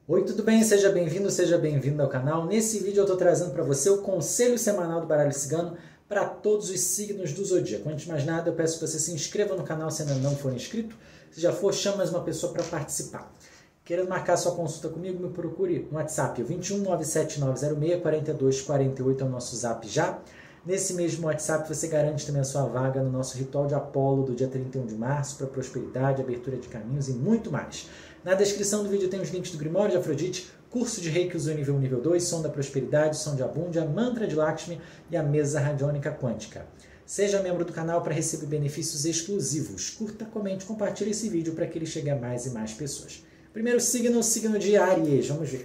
Oi, tudo bem? Seja bem-vindo ao canal. Nesse vídeo eu estou trazendo para você o conselho semanal do baralho cigano para todos os signos do zodíaco. Antes de mais nada, eu peço que você se inscreva no canal se ainda não for inscrito. Se já for, chama mais uma pessoa para participar. Querendo marcar sua consulta comigo, me procure no WhatsApp, 21 97906 4248 é o nosso zap já. Nesse mesmo WhatsApp você garante também a sua vaga no nosso ritual de Apolo do dia 31 de março para prosperidade, abertura de caminhos e muito mais. Na descrição do vídeo tem os links do Grimório de Afrodite, curso de Reiki Usui nível 1 e nível 2, som da prosperidade, som de Abundia, mantra de Lakshmi e a mesa radiônica quântica. Seja membro do canal para receber benefícios exclusivos. Curta, comente, compartilhe esse vídeo para que ele chegue a mais e mais pessoas. Primeiro signo, o signo de Áries. Vamos ver.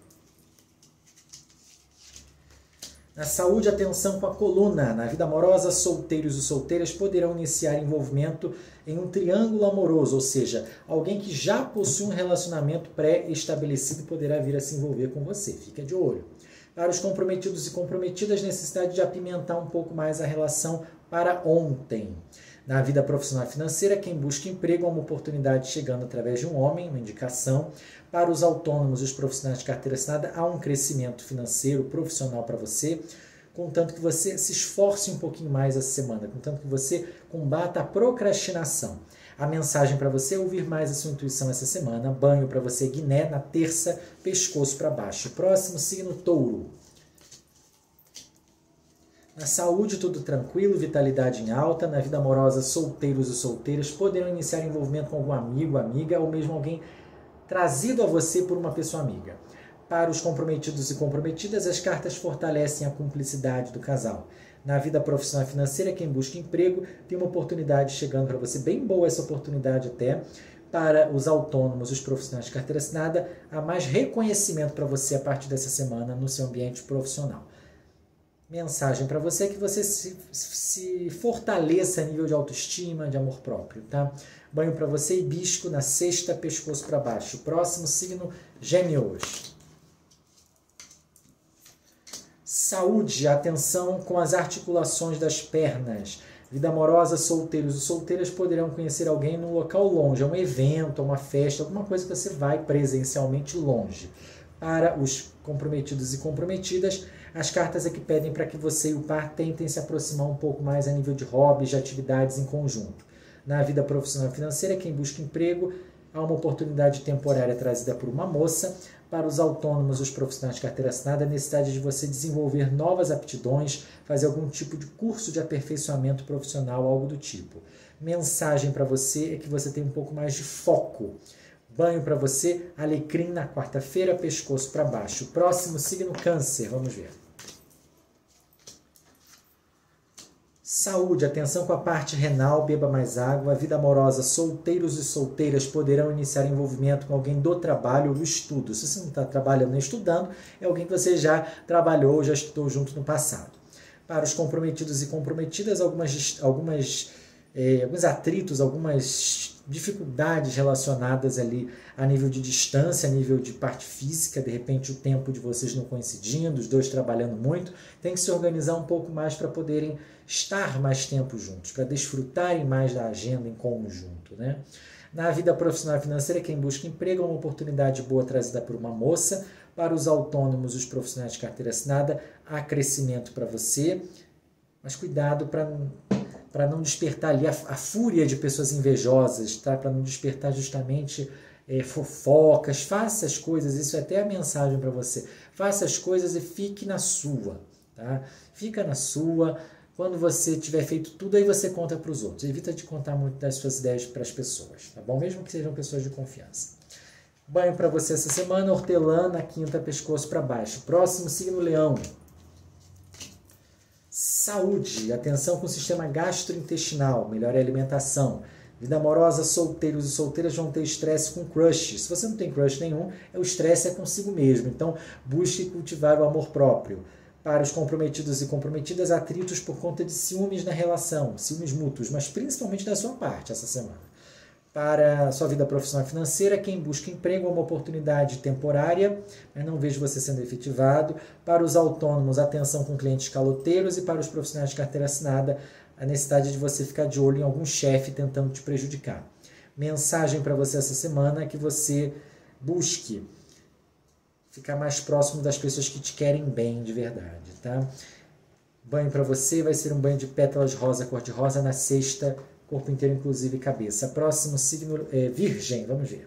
Na saúde, atenção com a coluna. Na vida amorosa, solteiros e solteiras poderão iniciar envolvimento em um triângulo amoroso, ou seja, alguém que já possui um relacionamento pré-estabelecido poderá vir a se envolver com você. Fica de olho. Para os comprometidos e comprometidas, necessidade de apimentar um pouco mais a relação para ontem. Na vida profissional e financeira, quem busca emprego, há uma oportunidade chegando através de um homem, uma indicação. Para os autônomos e os profissionais de carteira assinada, há um crescimento financeiro, profissional para você, contanto que você se esforce um pouquinho mais essa semana, contanto que você combata a procrastinação. A mensagem para você é ouvir mais a sua intuição essa semana. Banho para você, Guiné, na terça, pescoço para baixo. Próximo signo, Touro. Na saúde, tudo tranquilo, vitalidade em alta. Na vida amorosa, solteiros e solteiras poderão iniciar envolvimento com algum amigo, amiga, ou mesmo alguém trazido a você por uma pessoa amiga. Para os comprometidos e comprometidas, as cartas fortalecem a cumplicidade do casal. Na vida profissional e financeira, quem busca emprego tem uma oportunidade chegando para você, bem boa essa oportunidade até. Para os autônomos e os profissionais de carteira assinada, há mais reconhecimento para você a partir dessa semana no seu ambiente profissional. Mensagem para você é que você se fortaleça a nível de autoestima, de amor próprio, tá? Banho para você, hibisco, na sexta, pescoço para baixo. Próximo signo, Gêmeos. Saúde, atenção com as articulações das pernas. Vida amorosa, solteiros e solteiras poderão conhecer alguém num local longe, é um evento, uma festa, alguma coisa que você vai presencialmente longe. Para os comprometidos e comprometidas, as cartas aqui pedem para que você e o par tentem se aproximar um pouco mais a nível de hobbies, de atividades em conjunto. Na vida profissional e financeira, quem busca emprego, há uma oportunidade temporária trazida por uma moça. Para os autônomos e os profissionais de carteira assinada, a necessidade de você desenvolver novas aptidões, fazer algum tipo de curso de aperfeiçoamento profissional, algo do tipo. Mensagem para você é que você tem um pouco mais de foco. Banho para você, alecrim na quarta-feira, pescoço para baixo. Próximo signo, Câncer, vamos ver. Saúde, atenção com a parte renal, beba mais água. Vida amorosa, solteiros e solteiras poderão iniciar envolvimento com alguém do trabalho ou do estudo. Se você não está trabalhando nem estudando, é alguém que você já trabalhou, já estudou junto no passado. Para os comprometidos e comprometidas, alguns atritos, algumas dificuldades relacionadas ali a nível de distância, a nível de parte física, de repente o tempo de vocês não coincidindo, os dois trabalhando muito, tem que se organizar um pouco mais para poderem estar mais tempo juntos, para desfrutarem mais da agenda em conjunto, né? Na vida profissional e financeira, quem busca emprego é uma oportunidade boa trazida por uma moça. Para os autônomos e os profissionais de carteira assinada, há crescimento para você, mas cuidado para não despertar ali a fúria de pessoas invejosas, tá? Para não despertar justamente fofocas. Faça as coisas, isso é até a mensagem para você. Faça as coisas e fique na sua, tá? Fica na sua. Quando você tiver feito tudo, aí você conta para os outros. Evita de contar muito das suas ideias para as pessoas, tá bom? Mesmo que sejam pessoas de confiança. Banho para você essa semana, hortelã na quinta, pescoço para baixo. Próximo signo, Leão. Saúde, atenção com o sistema gastrointestinal, melhore a alimentação. Vida amorosa, solteiros e solteiras vão ter estresse com crush. Se você não tem crush nenhum, o estresse é consigo mesmo. Então, busque cultivar o amor próprio. Para os comprometidos e comprometidas, atritos por conta de ciúmes na relação, ciúmes mútuos, mas principalmente da sua parte essa semana. Para a sua vida profissional e financeira, quem busca emprego é uma oportunidade temporária, mas não vejo você sendo efetivado. Para os autônomos, atenção com clientes caloteiros. E para os profissionais de carteira assinada, a necessidade de você ficar de olho em algum chefe tentando te prejudicar. Mensagem para você essa semana é que você busque ficar mais próximo das pessoas que te querem bem de verdade, tá? Banho para você vai ser um banho de pétalas rosa, cor-de-rosa, na sexta, corpo inteiro, inclusive cabeça. Próximo signo é Virgem, vamos ver.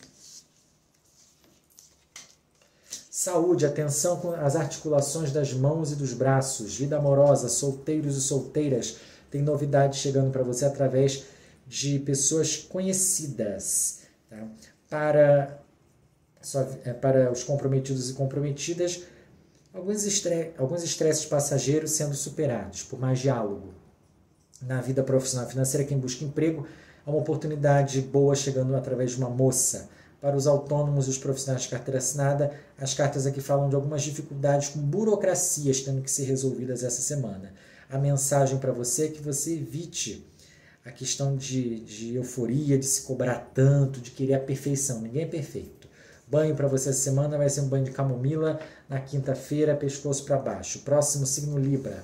Saúde, atenção com as articulações das mãos e dos braços. Vida amorosa, solteiros e solteiras, tem novidades chegando para você através de pessoas conhecidas. Tá? Para os comprometidos e comprometidas, alguns estresses passageiros sendo superados por mais diálogo. Na vida profissional e financeira, quem busca emprego, há uma oportunidade boa chegando através de uma moça. Para os autônomos e os profissionais de carteira assinada, as cartas aqui falam de algumas dificuldades com burocracias tendo que ser resolvidas essa semana. A mensagem para você é que você evite a questão de euforia, de se cobrar tanto, de querer a perfeição. Ninguém é perfeito. Banho para você essa semana vai ser um banho de camomila na quinta-feira, pescoço para baixo. Próximo signo Libra.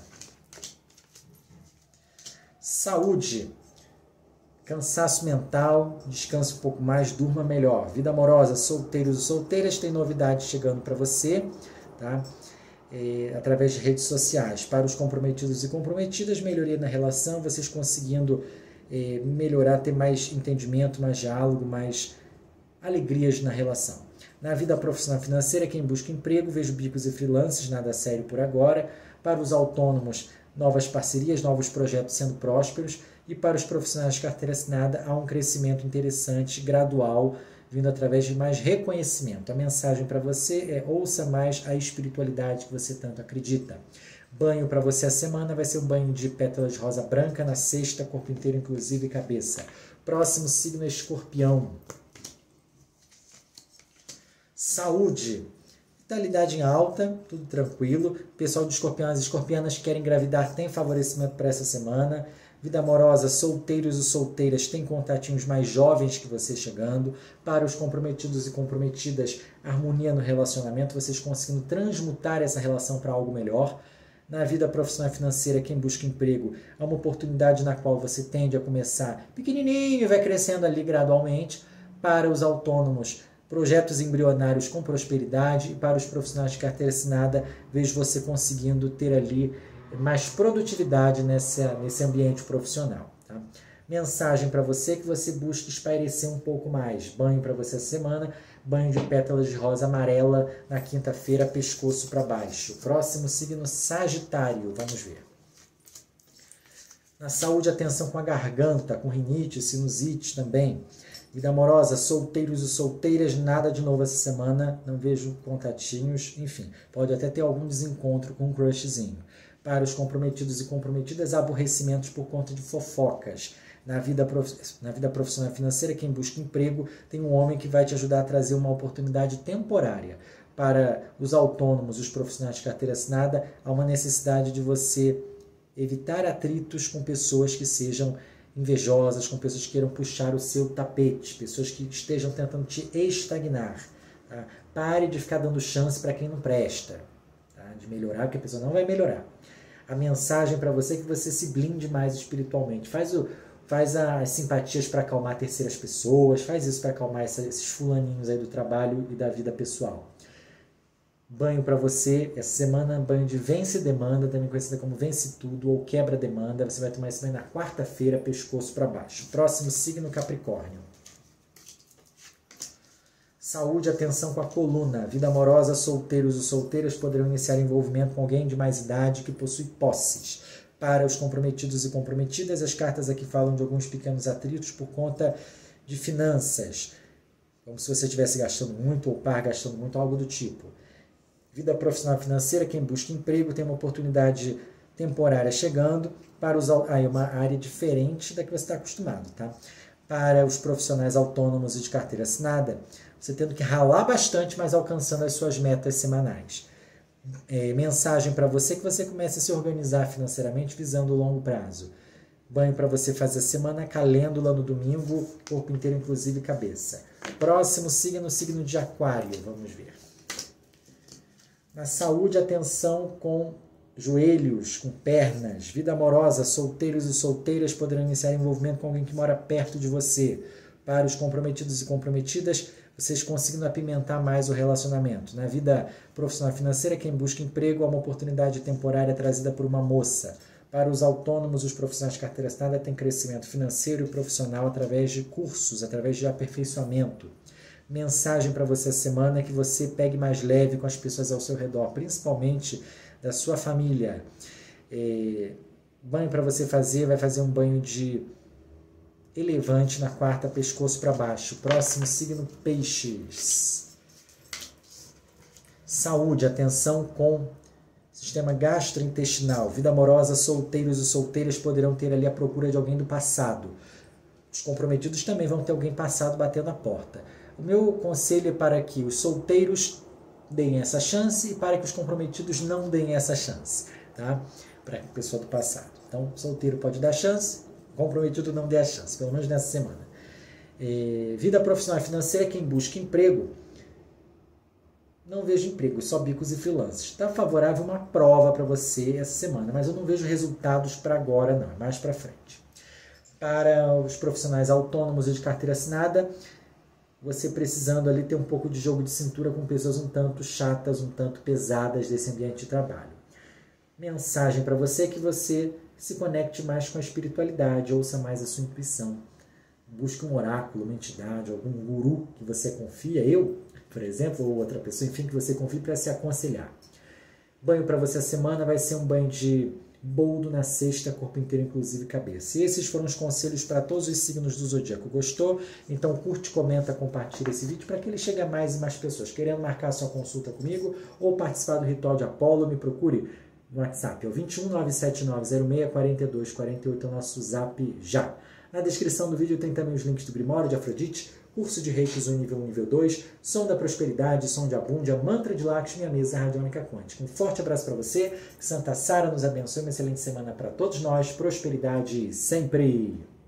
Saúde. Cansaço mental, descanse um pouco mais, durma melhor. Vida amorosa, solteiros e solteiras, tem novidades chegando para você, tá? Através de redes sociais. Para os comprometidos e comprometidas, melhoria na relação, vocês conseguindo melhorar, ter mais entendimento, mais diálogo, mais alegrias na relação. Na vida profissional e financeira, quem busca emprego, vejo bicos e freelancers, nada sério por agora. Para os autônomos, novas parcerias, novos projetos sendo prósperos. E para os profissionais de carteira assinada, há um crescimento interessante, gradual, vindo através de mais reconhecimento. A mensagem para você é: ouça mais a espiritualidade que você tanto acredita. Banho para você a semana vai ser um banho de pétalas de rosa branca na sexta, corpo inteiro, inclusive cabeça. Próximo signo é Escorpião. Saúde. Vitalidade em alta, tudo tranquilo. Pessoal de escorpiões e escorpianas que querem engravidar tem favorecimento para essa semana. Vida amorosa, solteiros e solteiras, tem contatinhos mais jovens que você chegando. Para os comprometidos e comprometidas, harmonia no relacionamento, vocês conseguindo transmutar essa relação para algo melhor. Na vida profissional e financeira, quem busca emprego, há uma oportunidade na qual você tende a começar pequenininho e vai crescendo ali gradualmente. Para os autônomos, projetos embrionários com prosperidade. E para os profissionais de carteira assinada, vejo você conseguindo ter ali mais produtividade nesse ambiente profissional. Tá? Mensagem para você que você busque espairecer um pouco mais. Banho para você essa semana, banho de pétalas de rosa amarela na quinta-feira, pescoço para baixo. Próximo signo Sagitário, vamos ver. Na saúde, atenção com a garganta, com rinite, sinusite também. Vida amorosa, solteiros e solteiras, nada de novo essa semana, não vejo contatinhos, enfim, pode até ter algum desencontro com um crushzinho. Para os comprometidos e comprometidas, aborrecimentos por conta de fofocas. Na vida profissional e financeira, quem busca emprego, tem um homem que vai te ajudar a trazer uma oportunidade temporária. Para os autônomos e os profissionais de carteira assinada, há uma necessidade de você evitar atritos com pessoas que sejam invejosas, com pessoas que queiram puxar o seu tapete, pessoas que estejam tentando te estagnar. Tá? Pare de ficar dando chance para quem não presta, tá? De melhorar, porque a pessoa não vai melhorar. A mensagem para você é que você se blinde mais espiritualmente. Faz as simpatias para acalmar terceiras pessoas, faz isso para acalmar esses fulaninhos aí do trabalho e da vida pessoal. Banho para você essa semana, banho de vence demanda, também conhecida como vence tudo ou quebra demanda. Você vai tomar esse banho na quarta-feira, pescoço para baixo. Próximo signo Capricórnio. Saúde, atenção com a coluna. Vida amorosa, solteiros e solteiras poderão iniciar envolvimento com alguém de mais idade que possui posses. Para os comprometidos e comprometidas, as cartas aqui falam de alguns pequenos atritos por conta de finanças. Como se você estivesse gastando muito ou par gastando muito, algo do tipo. Vida profissional e financeira, quem busca emprego tem uma oportunidade temporária chegando. Para os uma área diferente da que você está acostumado, tá? Para os profissionais autônomos e de carteira assinada, você tendo que ralar bastante, mas alcançando as suas metas semanais. Mensagem para você que você comece a se organizar financeiramente visando o longo prazo. Banho para você fazer a semana, calêndula no domingo, corpo inteiro, inclusive cabeça. Próximo signo, signo de Aquário, vamos ver. Na saúde, atenção com joelhos, com pernas. Vida amorosa, solteiros e solteiras poderão iniciar envolvimento com alguém que mora perto de você. Para os comprometidos e comprometidas, vocês conseguindo apimentar mais o relacionamento. Na vida profissional e financeira, quem busca emprego, há uma oportunidade temporária trazida por uma moça. Para os autônomos, os profissionais de carteira assinada têm crescimento financeiro e profissional através de cursos, através de aperfeiçoamento. Mensagem para você essa semana é que você pegue mais leve com as pessoas ao seu redor, principalmente da sua família. Banho para você fazer, vai fazer um banho de elevante na quarta, pescoço para baixo. Próximo signo, peixes. Saúde, atenção com sistema gastrointestinal. Vida amorosa, solteiros e solteiras poderão ter ali a procura de alguém do passado. Os comprometidos também vão ter alguém passado batendo a porta. O meu conselho é para que os solteiros deem essa chance e para que os comprometidos não deem essa chance, tá? Para a pessoa do passado. Então, solteiro pode dar chance, comprometido não dê a chance, pelo menos nessa semana. Vida profissional e financeira, quem busca emprego, não vejo emprego, só bicos e freelancers. Está favorável uma prova para você essa semana, mas eu não vejo resultados para agora não, é mais para frente. Para os profissionais autônomos e de carteira assinada, você precisando ali ter um pouco de jogo de cintura com pessoas um tanto chatas, um tanto pesadas desse ambiente de trabalho. Mensagem para você é que você se conecte mais com a espiritualidade, ouça mais a sua intuição. Busque um oráculo, uma entidade, algum guru que você confia, eu, por exemplo, ou outra pessoa, enfim, que você confie para se aconselhar. Banho para você essa semana vai ser um banho de boldo na sexta, corpo inteiro, inclusive cabeça. E esses foram os conselhos para todos os signos do zodíaco. Gostou? Então curte, comenta, compartilha esse vídeo para que ele chegue a mais e mais pessoas. Querendo marcar sua consulta comigo ou participar do ritual de Apolo, me procure no WhatsApp. É o 21 97906 4248, é o nosso zap já. Na descrição do vídeo tem também os links do Grimório de Afrodite, curso de Reiki Zoom nível 1 nível 2, som da prosperidade, som de abúndia, mantra de Lakshmi e a mesa radiônica quântica. Um forte abraço para você, que Santa Sara nos abençoe, uma excelente semana para todos nós, prosperidade sempre!